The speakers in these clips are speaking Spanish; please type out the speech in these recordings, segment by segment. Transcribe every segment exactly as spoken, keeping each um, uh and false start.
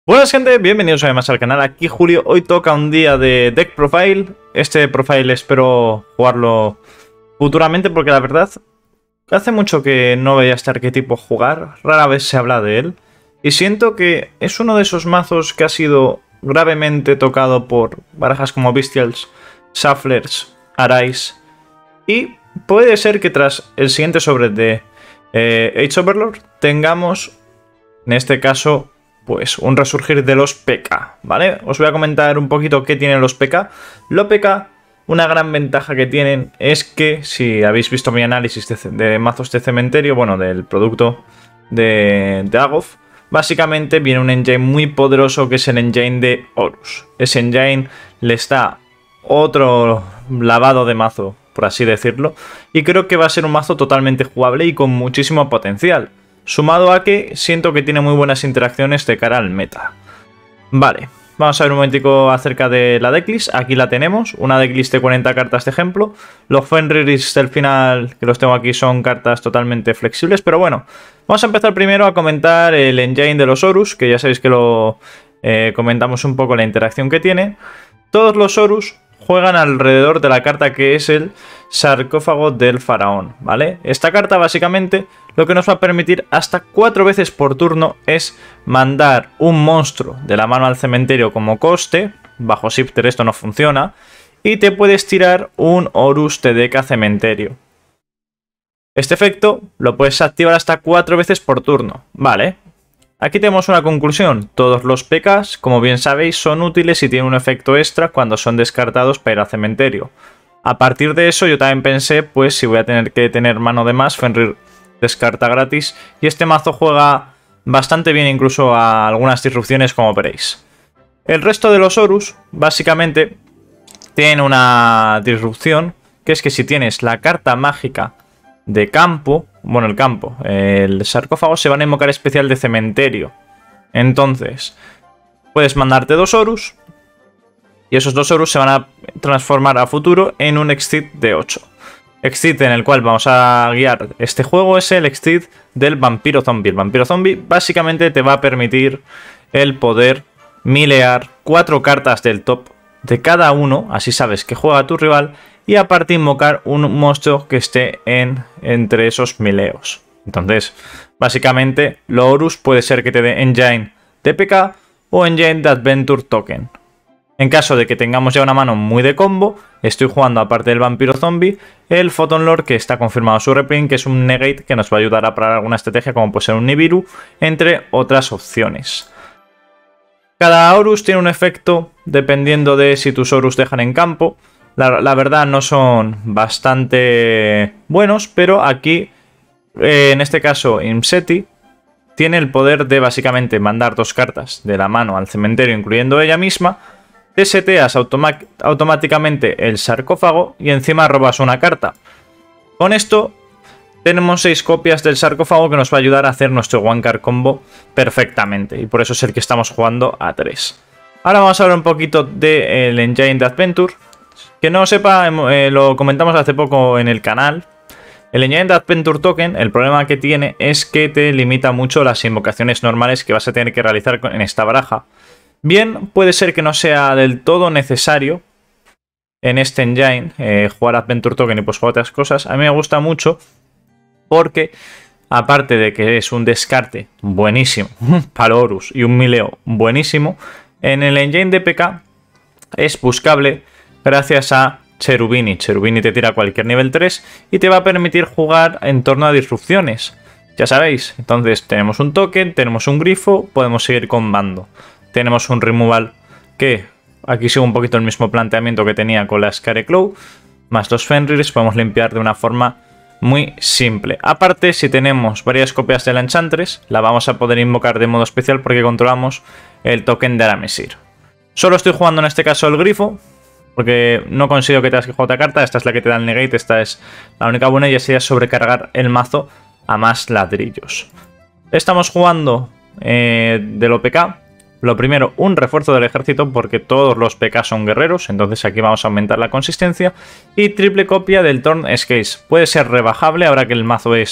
Buenas gente, bienvenidos además al canal, aquí Julio. Hoy toca un día de Deck Profile. Este Profile espero jugarlo futuramente porque la verdad hace mucho que no veía este arquetipo jugar, rara vez se habla de él. Y siento que es uno de esos mazos que ha sido gravemente tocado por barajas como Bestials, Shufflers, Arise. Y puede ser que tras el siguiente sobre de eh, Age Overlord tengamos, en este caso, pues un resurgir de los P K, ¿vale? Os voy a comentar un poquito qué tienen los P K. Los P K, una gran ventaja que tienen es que, si habéis visto mi análisis de, de mazos de cementerio, bueno, del producto de, de Agoth, básicamente viene un engine muy poderoso que es el engine de Horus. Ese engine le está otro lavado de mazo, por así decirlo, y creo que va a ser un mazo totalmente jugable y con muchísimo potencial. Sumado a que siento que tiene muy buenas interacciones de cara al meta. Vale, vamos a ver un momentico acerca de la decklist. Aquí la tenemos, una decklist de cuarenta cartas de ejemplo. Los Fenrirs del final, que los tengo aquí, son cartas totalmente flexibles. Pero bueno, vamos a empezar primero a comentar el engine de los Horus, que ya sabéis que lo eh, comentamos un poco la interacción que tiene. Todos los Horus juegan alrededor de la carta que es el sarcófago del faraón, ¿vale? Esta carta básicamente lo que nos va a permitir hasta cuatro veces por turno es mandar un monstruo de la mano al cementerio como coste. Bajo Shifter esto no funciona. Y te puedes tirar un Horus de Deca cementerio. Este efecto lo puedes activar hasta cuatro veces por turno, ¿vale? Aquí tenemos una conclusión. Todos los P Ks, como bien sabéis, son útiles y tienen un efecto extra cuando son descartados para ir al cementerio. A partir de eso yo también pensé, pues si voy a tener que tener mano de más, Fenrir descarta gratis. Y este mazo juega bastante bien incluso a algunas disrupciones, como veréis. El resto de los Horus, básicamente, tienen una disrupción, que es que si tienes la carta mágica de campo, bueno, el campo, el sarcófago, se van a invocar especial de cementerio. Entonces, puedes mandarte dos Horus y esos dos Horus se van a transformar a futuro en un Exit de ocho. Exit en el cual vamos a guiar este juego es el Exit del Vampiro Zombie. El Vampiro Zombie básicamente te va a permitir el poder milear cuatro cartas del top de cada uno, así sabes que juega tu rival, y aparte invocar un monstruo que esté en, entre esos mileos. Entonces, básicamente, lo Horus puede ser que te dé Engine de P K o Engine de Adventure Token. En caso de que tengamos ya una mano muy de combo, estoy jugando, aparte del Vampiro Zombie, el Photon Lord, que está confirmado su reprint, que es un negate que nos va a ayudar a parar alguna estrategia, como puede ser un Nibiru, entre otras opciones. Cada Horus tiene un efecto dependiendo de si tus Horus dejan en campo. La, la verdad no son bastante buenos, pero aquí, eh, en este caso, Imseti tiene el poder de básicamente mandar dos cartas de la mano al cementerio, incluyendo ella misma. Te seteas automáticamente el sarcófago y encima robas una carta. Con esto tenemos seis copias del sarcófago que nos va a ayudar a hacer nuestro one card combo perfectamente. Y por eso es el que estamos jugando a tres. Ahora vamos a hablar un poquito del Engine de Adventure. Que no sepa, eh, lo comentamos hace poco en el canal. El Engine de Adventure Token, el problema que tiene es que te limita mucho las invocaciones normales que vas a tener que realizar en esta baraja. Bien, puede ser que no sea del todo necesario en este engine eh, jugar Adventure Token y pues jugar otras cosas. A mí me gusta mucho porque, aparte de que es un descarte buenísimo para Horus y un mileo buenísimo, en el engine de P K es buscable gracias a Cherubini. Cherubini te tira cualquier nivel tres y te va a permitir jugar en torno a disrupciones. Ya sabéis, entonces tenemos un token, tenemos un grifo, podemos seguir combando. Tenemos un removal que aquí sigue un poquito el mismo planteamiento que tenía con la Scarecrow, más los Fenrirs, podemos limpiar de una forma muy simple. Aparte, si tenemos varias copias de la Enchantress, la vamos a poder invocar de modo especial porque controlamos el token de Aramesir. Solo estoy jugando en este caso el grifo, porque no consigo que tengas que jugar otra carta. Esta es la que te da el negate, esta es la única buena, y así es sobrecargar el mazo a más ladrillos. Estamos jugando eh, de lo P K. Lo primero, un refuerzo del ejército, porque todos los P K son guerreros, entonces aquí vamos a aumentar la consistencia. Y triple copia del Torn Scales. Puede ser rebajable ahora que el mazo es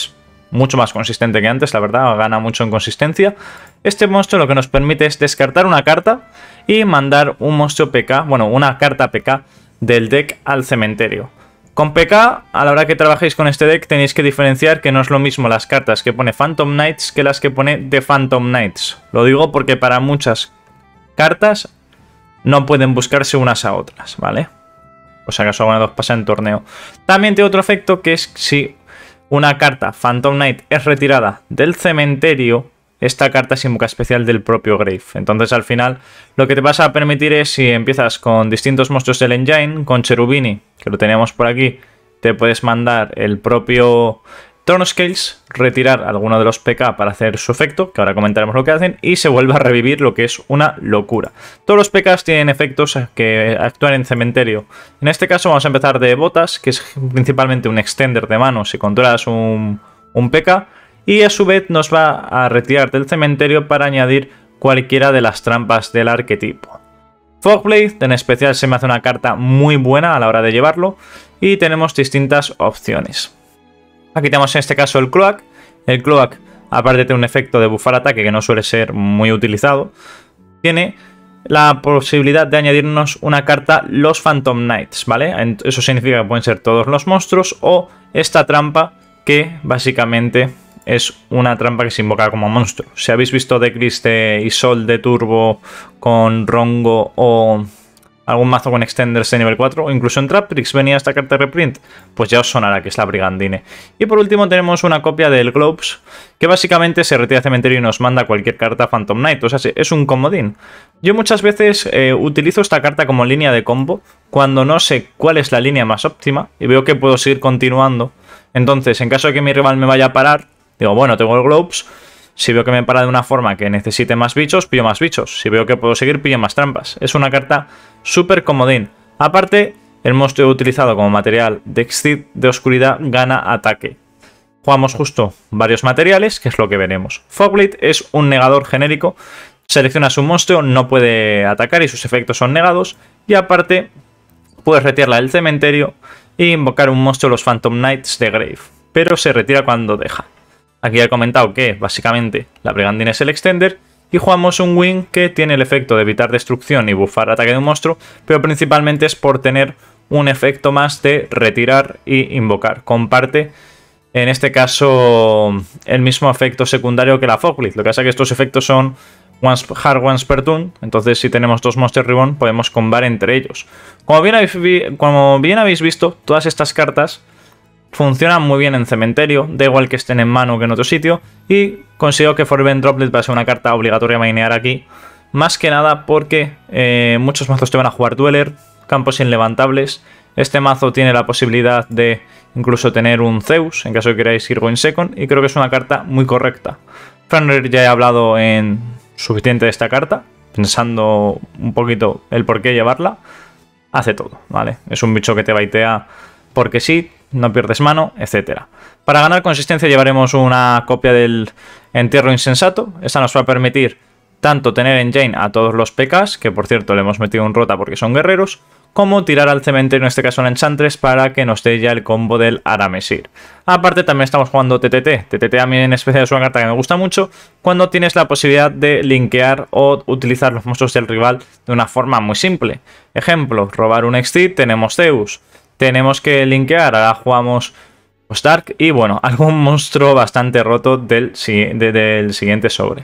mucho más consistente que antes, la verdad, gana mucho en consistencia. Este monstruo lo que nos permite es descartar una carta y mandar un monstruo P K, bueno, una carta P K del deck al cementerio. Con P K, a la hora que trabajéis con este deck, tenéis que diferenciar que no es lo mismo las cartas que pone Phantom Knights que las que pone The Phantom Knights. Lo digo porque para muchas cartas no pueden buscarse unas a otras, ¿vale? O sea que eso alguna dos pasa en torneo. También tiene otro efecto que es si una carta Phantom Knight es retirada del cementerio, esta carta es invoca especial del propio Grave. Entonces al final lo que te vas a permitir es, si empiezas con distintos monstruos del engine, con Cherubini, que lo teníamos por aquí, te puedes mandar el propio Thornscales, retirar alguno de los P K para hacer su efecto, que ahora comentaremos lo que hacen, y se vuelve a revivir, lo que es una locura. Todos los P Ks tienen efectos que actúan en cementerio. En este caso vamos a empezar de botas, que es principalmente un extender de mano si controlas un, un P K, y a su vez nos va a retirar del cementerio para añadir cualquiera de las trampas del arquetipo. Fogblade, en especial, se me hace una carta muy buena a la hora de llevarlo, y tenemos distintas opciones. Aquí tenemos en este caso el Cloak. El Cloak, aparte de tener un efecto de bufar ataque que no suele ser muy utilizado, tiene la posibilidad de añadirnos una carta, los Phantom Knights, ¿vale? Eso significa que pueden ser todos los monstruos o esta trampa que básicamente es una trampa que se invoca como monstruo. Si habéis visto decklist de Isol de Turbo con Rongo o algún mazo con extenders de nivel cuatro, o incluso en Traptrix venía esta carta de reprint, pues ya os sonará que es la Brigandine. Y por último tenemos una copia del Globes, que básicamente se retira al cementerio y nos manda cualquier carta Phantom Knight, o sea, es un comodín. Yo muchas veces eh, utilizo esta carta como línea de combo, cuando no sé cuál es la línea más óptima, y veo que puedo seguir continuando. Entonces, en caso de que mi rival me vaya a parar, digo, bueno, tengo el Globes. Si veo que me para de una forma que necesite más bichos, pillo más bichos. Si veo que puedo seguir, pillo más trampas. Es una carta súper comodín. Aparte, el monstruo utilizado como material de Exceed de oscuridad gana ataque. Jugamos justo varios materiales, que es lo que veremos. Fogblade es un negador genérico. Seleccionas un monstruo, no puede atacar y sus efectos son negados. Y aparte, puedes retirarla del cementerio e invocar un monstruo, los Phantom Knights de Grave. Pero se retira cuando deja. Aquí ya he comentado que básicamente la Brigandine es el extender y jugamos un win que tiene el efecto de evitar destrucción y bufar ataque de un monstruo, pero principalmente es por tener un efecto más de retirar y invocar. Comparte en este caso el mismo efecto secundario que la Fogblade. Lo que pasa es que estos efectos son once hard once per turn, entonces si tenemos dos Monster Reborn podemos combar entre ellos. Como bien habéis, como bien habéis visto, todas estas cartas funcionan muy bien en cementerio, da igual que estén en mano que en otro sitio, y considero que Forbidden Droplet va a ser una carta obligatoria a mainear aquí, más que nada porque eh, muchos mazos te van a jugar Dweller, campos inlevantables. Este mazo tiene la posibilidad de incluso tener un Zeus, en caso de que queráis ir Going Second, y creo que es una carta muy correcta. Franrir ya he hablado en suficiente de esta carta, pensando un poquito el por qué llevarla. Hace todo, ¿vale? Es un bicho que te baitea porque sí, no pierdes mano, etcétera. Para ganar consistencia llevaremos una copia del Entierro Insensato. Esta nos va a permitir tanto tener en Jane a todos los P Ks, que por cierto le hemos metido un rota porque son guerreros, como tirar al cementerio, en este caso en Enchantress, para que nos dé ya el combo del Aramesir. Aparte también estamos jugando T T T. T T T a mí en especial es una carta que me gusta mucho, cuando tienes la posibilidad de linkear o utilizar los monstruos del rival de una forma muy simple. Ejemplo, robar un Exceed, tenemos Zeus. Tenemos que linkear, ahora jugamos Stark y bueno, algún monstruo bastante roto del, de, del siguiente sobre.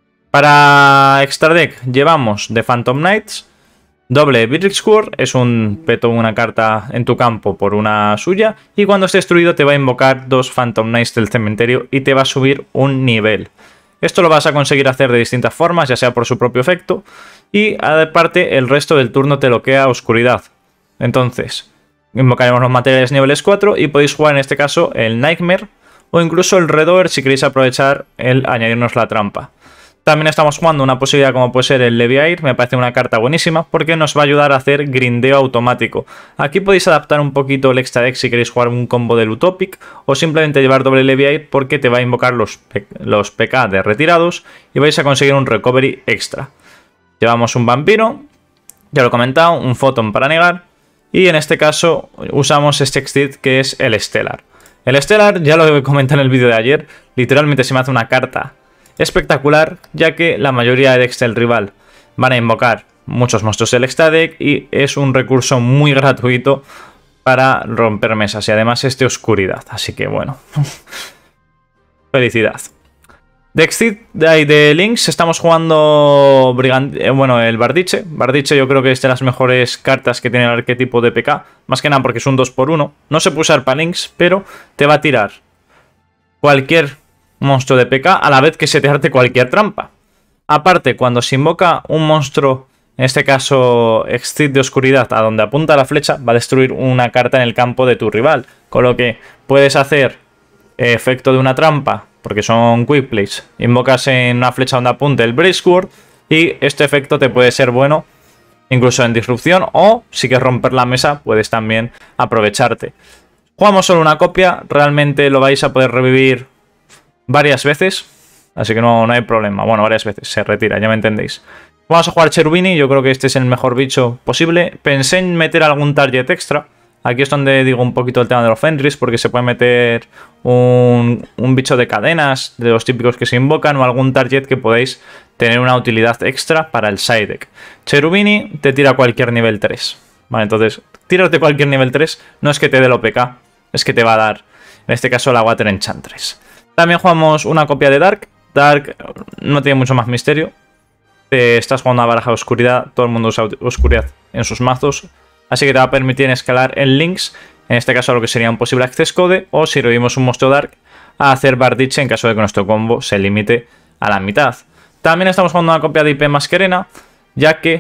Para extra deck llevamos The Phantom Knights, doble Beatrix Core, es un peto, una carta en tu campo por una suya, y cuando esté destruido te va a invocar dos Phantom Knights del cementerio y te va a subir un nivel. Esto lo vas a conseguir hacer de distintas formas, ya sea por su propio efecto, y aparte el resto del turno te bloquea oscuridad. Entonces invocaremos los materiales niveles cuatro y podéis jugar en este caso el Nightmare o incluso el Redoer si queréis aprovechar el añadirnos la trampa. También estamos jugando una posibilidad como puede ser el Leviair, me parece una carta buenísima porque nos va a ayudar a hacer grindeo automático. Aquí podéis adaptar un poquito el extra deck si queréis jugar un combo del Utopic o simplemente llevar doble Leviair porque te va a invocar los, los P K de retirados y vais a conseguir un recovery extra. Llevamos un Vampiro, ya lo he comentado, un Photon para negar. Y en este caso usamos este Exceed que es el Stellar. El Stellar, ya lo comenté en el vídeo de ayer, literalmente se me hace una carta espectacular, ya que la mayoría de decks del rival van a invocar muchos monstruos del extra deck y es un recurso muy gratuito para romper mesas y además es de oscuridad, así que bueno, felicidad. De Exceed, de ahí de Lynx, estamos jugando Brigand eh, bueno, el Bardiche. Bardiche yo creo que es de las mejores cartas que tiene el arquetipo de P K. Más que nada porque es un dos por uno. No se puede usar para Lynx, pero te va a tirar cualquier monstruo de P K a la vez que se te arte cualquier trampa. Aparte, cuando se invoca un monstruo, en este caso Exceed de oscuridad, a donde apunta la flecha, va a destruir una carta en el campo de tu rival. Con lo que puedes hacer efecto de una trampa, porque son quick plays. Invocas en una flecha donde apunte el Brave Sword y este efecto te puede ser bueno incluso en disrupción, o si quieres romper la mesa puedes también aprovecharte. Jugamos solo una copia, realmente lo vais a poder revivir varias veces, así que no, no hay problema. Bueno, varias veces, se retira, ya me entendéis. Vamos a jugar Cherubini, yo creo que este es el mejor bicho posible. Pensé en meter algún target extra. Aquí es donde digo un poquito el tema de los Fenris, porque se puede meter un, un bicho de cadenas, de los típicos que se invocan, o algún target que podéis tener una utilidad extra para el side deck. Cherubini te tira cualquier nivel tres. Vale, entonces, tirarte cualquier nivel tres no es que te dé el O P K, es que te va a dar, en este caso, la Water Enchantress. También jugamos una copia de Dark. Dark no tiene mucho más misterio. Te estás jugando a baraja de oscuridad, todo el mundo usa oscuridad en sus mazos. Así que te va a permitir escalar en Lynx, en este caso lo que sería un posible Access Code, o si revivimos un monstruo Dark, a hacer Bardiche en caso de que nuestro combo se limite a la mitad. También estamos jugando una copia de I P Masquerena, ya que,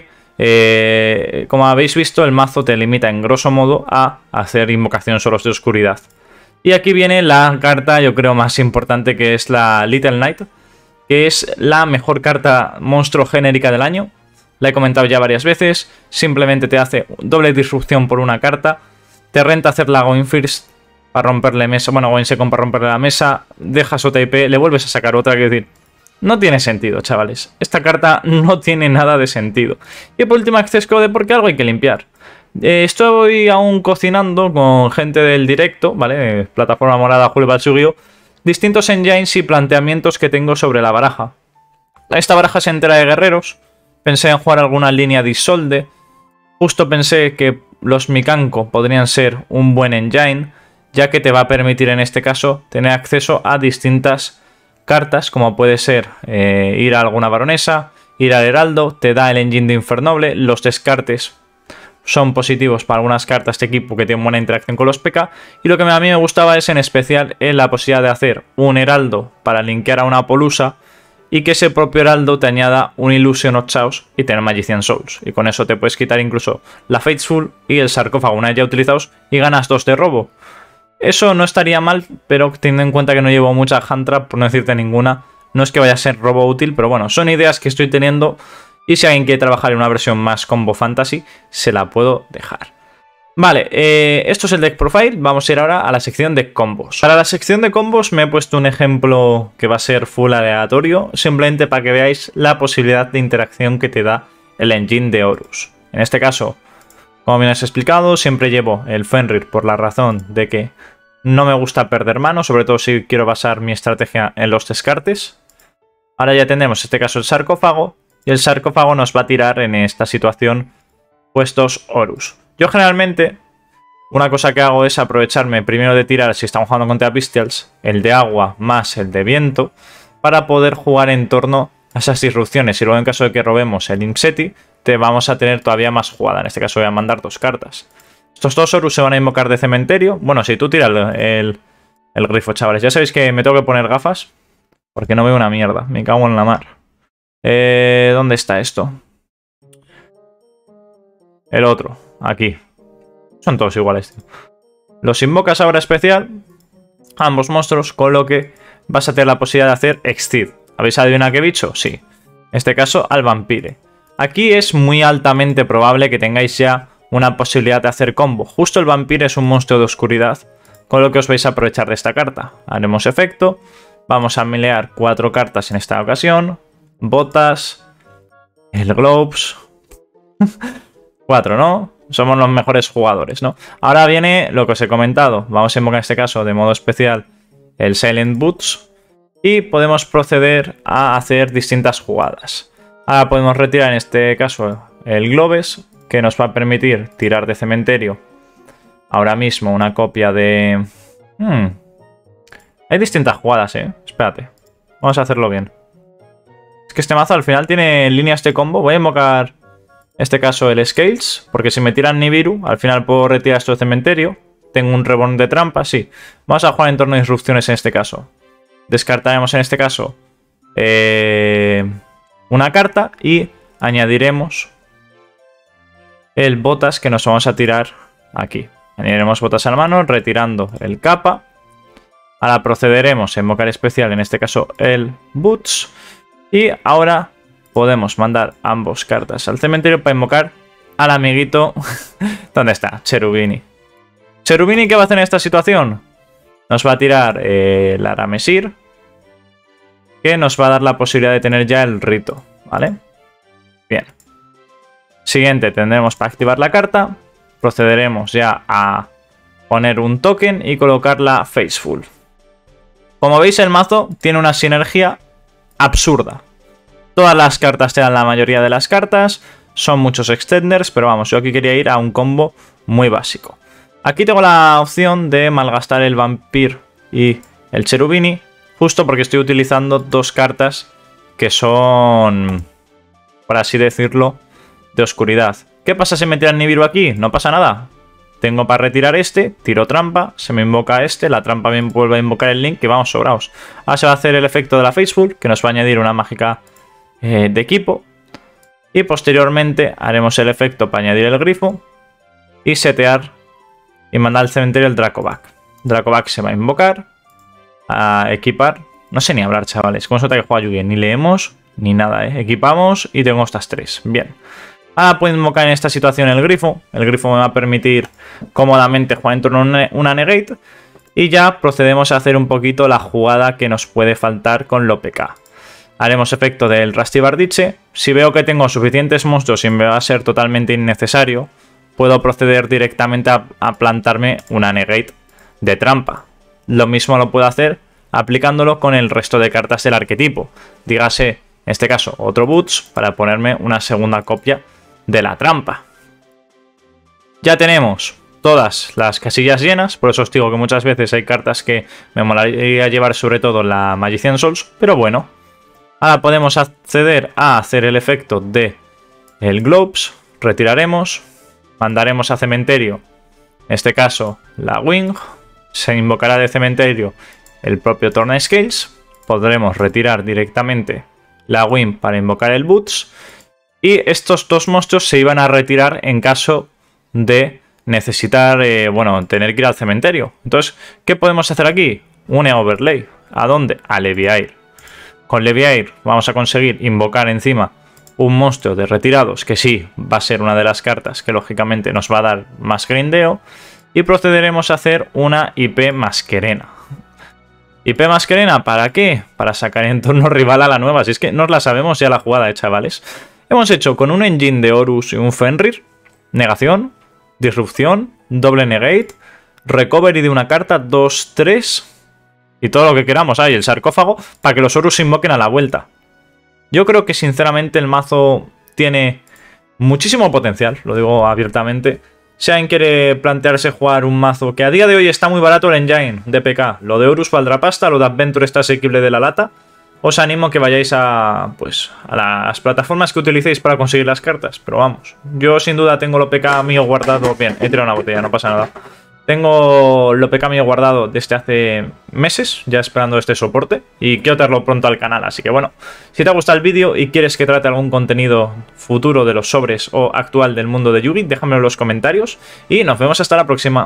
eh, como habéis visto, el mazo te limita en grosso modo a hacer invocación solos de oscuridad. Y aquí viene la carta, yo creo, más importante, que es la Little Knight, que es la mejor carta monstruo genérica del año. La he comentado ya varias veces, simplemente te hace doble disrupción por una carta, te renta hacer la Going First para romperle mesa, bueno, Going Second para romperle la mesa, dejas otra I P, le vuelves a sacar otra, quiero decir, no tiene sentido, chavales. Esta carta no tiene nada de sentido. Y por último, Access Code, porque algo hay que limpiar. Eh, estoy aún cocinando con gente del directo, ¿vale? Plataforma Morada, Julio Balsugio, distintos engines y planteamientos que tengo sobre la baraja. Esta baraja se entera de guerreros. Pensé en jugar alguna línea de Isolde. Justo pensé que los Mikanko podrían ser un buen engine, ya que te va a permitir en este caso tener acceso a distintas cartas, como puede ser eh, ir a alguna baronesa, ir al heraldo, te da el engine de Infernoble, los descartes son positivos para algunas cartas de equipo que tienen buena interacción con los P K, y lo que a mí me gustaba es en especial en la posibilidad de hacer un heraldo para linkear a una Polusa, y que ese propio heraldo te añada un Illusion of Chaos y tener Magician Souls. Y con eso te puedes quitar incluso la Fateful y el sarcófago una vez ya utilizados y ganas dos de robo. Eso no estaría mal, pero teniendo en cuenta que no llevo mucha hand trap, por no decirte ninguna, no es que vaya a ser robo útil, pero bueno, son ideas que estoy teniendo y si alguien quiere trabajar en una versión más combo fantasy, se la puedo dejar. Vale, eh, esto es el deck profile, vamos a ir ahora a la sección de combos. Para la sección de combos me he puesto un ejemplo que va a ser full aleatorio, simplemente para que veáis la posibilidad de interacción que te da el engine de Horus. En este caso, como bien os he explicado, siempre llevo el Fenrir por la razón de que no me gusta perder mano, sobre todo si quiero basar mi estrategia en los descartes. Ahora ya tendremos en este caso el sarcófago, y el sarcófago nos va a tirar en esta situación puestos Horus. Yo generalmente, una cosa que hago es aprovecharme primero de tirar, si estamos jugando contra Pistials, el de agua más el de viento, para poder jugar en torno a esas disrupciones. Y luego en caso de que robemos el Inxeti, te vamos a tener todavía más jugada. En este caso voy a mandar dos cartas. Estos dos Horus se van a invocar de cementerio. Bueno, si tú tiras el, el, el grifo, chavales. Ya sabéis que me tengo que poner gafas, porque no veo una mierda. Me cago en la mar. Eh, ¿Dónde está esto? El otro. Aquí. Son todos iguales, tío. Los invocas ahora especial, ambos monstruos, con lo que vas a tener la posibilidad de hacer Exceed. ¿Habéis adivinado qué bicho? Sí. En este caso, al Vampire. Aquí es muy altamente probable que tengáis ya una posibilidad de hacer combo. Justo el Vampire es un monstruo de oscuridad, con lo que os vais a aprovechar de esta carta. Haremos efecto. Vamos a milear cuatro cartas en esta ocasión. Botas. El Globes. Cuatro, ¿no? somos los mejores jugadores, ¿no? Ahora viene lo que os he comentado. Vamos a invocar en este caso de modo especial el Silent Boots y podemos proceder a hacer distintas jugadas. Ahora podemos retirar en este caso el Globes, que nos va a permitir tirar de cementerio ahora mismo una copia de... Hmm. Hay distintas jugadas, ¿eh? Espérate. Vamos a hacerlo bien. Es que este mazo al final tiene líneas de combo. Voy a invocar en este caso el Scales, porque si me tiran Nibiru, al final puedo retirar esto de cementerio. Tengo un reborn de trampa, sí. Vamos a jugar en torno a disrupciones en este caso. Descartaremos en este caso eh, una carta y añadiremos el botas que nos vamos a tirar aquí. Añadiremos botas a la mano, retirando el capa. Ahora procederemos a invocar especial, en este caso el Boots. Y ahora podemos mandar ambos cartas al cementerio para invocar al amiguito. ¿Dónde está? Cherubini. ¿Cherubini qué va a hacer en esta situación? Nos va a tirar eh, el Aramesir, que nos va a dar la posibilidad de tener ya el rito, ¿vale? Bien. Siguiente, tendremos para activar la carta. Procederemos ya a poner un token y colocarla Faceful. Como veis, el mazo tiene una sinergia absurda. Todas las cartas te dan la mayoría de las cartas. Son muchos extenders, pero vamos, yo aquí quería ir a un combo muy básico. Aquí tengo la opción de malgastar el Vampir y el Cherubini, justo porque estoy utilizando dos cartas que son, por así decirlo, de oscuridad. ¿Qué pasa si me tiran Nibiru aquí? No pasa nada. Tengo para retirar este, tiro trampa, se me invoca este, la trampa me vuelve a invocar el Link y vamos sobrados. Ahora se va a hacer el efecto de la Faceful, que nos va a añadir una mágica eh, de equipo. Y posteriormente haremos el efecto para añadir el grifo y setear y mandar al cementerio el Dracoback. Dracoback se va a invocar, a equipar. No sé ni hablar, chavales. Como se nota que juega Yu-Gi-Oh! Ni leemos ni nada, ¿eh? Equipamos y tengo estas tres. Bien. Ahora puedo invocar en esta situación el grifo. El grifo me va a permitir cómodamente jugar en torno a una negate. Y ya procedemos a hacer un poquito la jugada que nos puede faltar con el O P K. Haremos efecto del Rusty Bardiche. Si veo que tengo suficientes monstruos y me va a ser totalmente innecesario, puedo proceder directamente a, a plantarme una negate de trampa. Lo mismo lo puedo hacer aplicándolo con el resto de cartas del arquetipo. Dígase, en este caso, otro Boots para ponerme una segunda copia de la trampa. Ya tenemos todas las casillas llenas, por eso os digo que muchas veces hay cartas que me molaría llevar, sobre todo la Magician Souls, pero bueno. Ahora podemos acceder a hacer el efecto de el Globes, retiraremos, mandaremos a cementerio, en este caso la Wing, se invocará de cementerio el propio Torna Scales, podremos retirar directamente la Wing para invocar el Boots, y estos dos monstruos se iban a retirar en caso de necesitar, eh, bueno, tener que ir al cementerio. Entonces, ¿qué podemos hacer aquí? Un overlay. ¿A dónde? A Leviair. Con Leviair vamos a conseguir invocar encima un monstruo de retirados, que sí, va a ser una de las cartas que lógicamente nos va a dar más grindeo. Y procederemos a hacer una I P Masquerena. I P Masquerena, ¿para qué? Para sacar en entorno rival a la nueva. Si es que nos la sabemos ya la jugada, eh, chavales. Hemos hecho con un engine de Horus y un Fenrir, negación, disrupción, doble negate, recovery de una carta, dos, tres... Y todo lo que queramos. Ahí el sarcófago para que los Horus se invoquen a la vuelta. Yo creo que sinceramente el mazo tiene muchísimo potencial. Lo digo abiertamente. Si alguien quiere plantearse jugar un mazo que a día de hoy está muy barato, el engine de P K. Lo de Horus valdrá pasta. Lo de Adventure está asequible de la lata. Os animo que vayáis a, pues, a las plataformas que utilicéis para conseguir las cartas. Pero vamos, yo sin duda tengo el O P K mío guardado. Bien, he tirado una botella, no pasa nada. Tengo el O P K mío guardado desde hace meses, ya esperando este soporte, y quiero traerlo pronto al canal, así que bueno, si te ha gustado el vídeo y quieres que trate algún contenido futuro de los sobres o actual del mundo de Yu-Gi, déjamelo en los comentarios y nos vemos hasta la próxima.